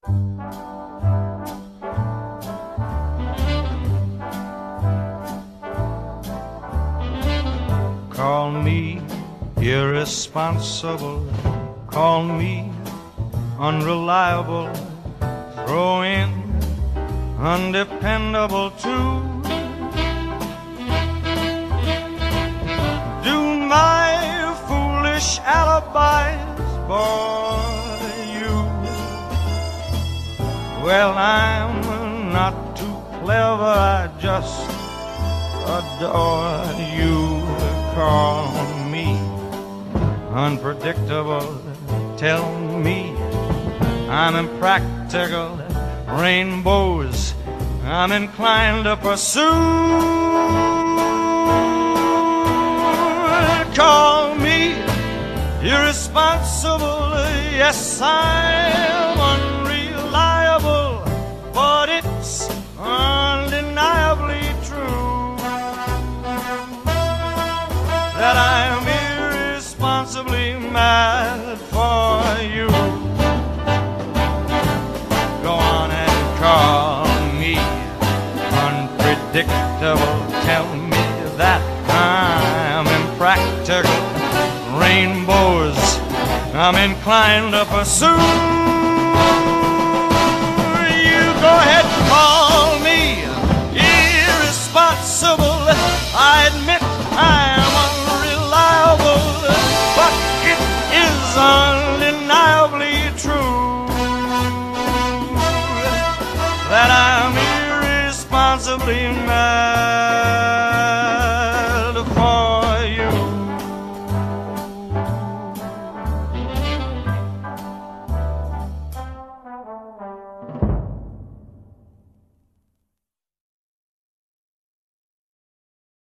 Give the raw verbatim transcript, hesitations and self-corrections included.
Call me irresponsible, call me unreliable, throw in undependable too. Do my foolish alibis bother you? Well, I'm not too clever, I just adore you. Call me unpredictable, tell me I'm impractical, rainbows I'm inclined to pursue. Call me irresponsible, yes, I'm unreliable, but it's undeniably true that I'm irresponsibly mad for you. Go on and call me unpredictable, tell me that I'm impractical, rainbows I'm inclined to pursue. You go ahead and call me irresponsible, I admit I'm unreliable, but it is undeniably true that I'm irresponsibly mad